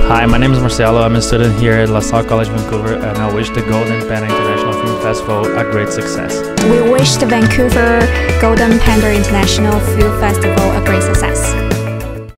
Hi, my name is Marcelo. I'm a student here at LaSalle College, Vancouver, and I wish the Golden Panda International Film Festival a great success. We wish the Vancouver Golden Panda International Film Festival a great success.